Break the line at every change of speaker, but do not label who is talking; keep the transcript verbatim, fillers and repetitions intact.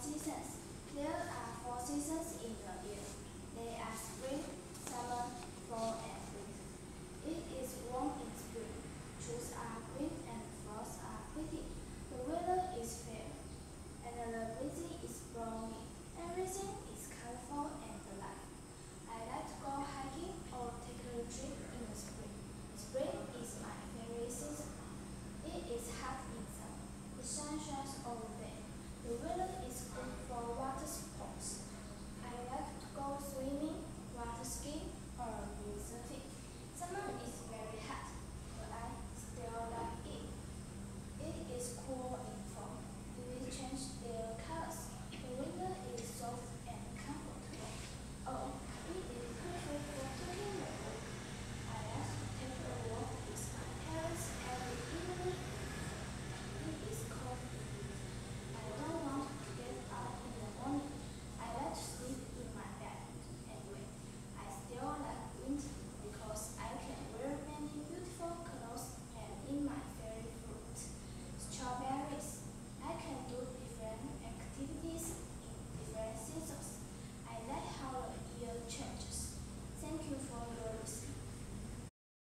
seasons. There are four seasons in the year. They are spring, summer, fall, and winter. It is warm in spring. Choose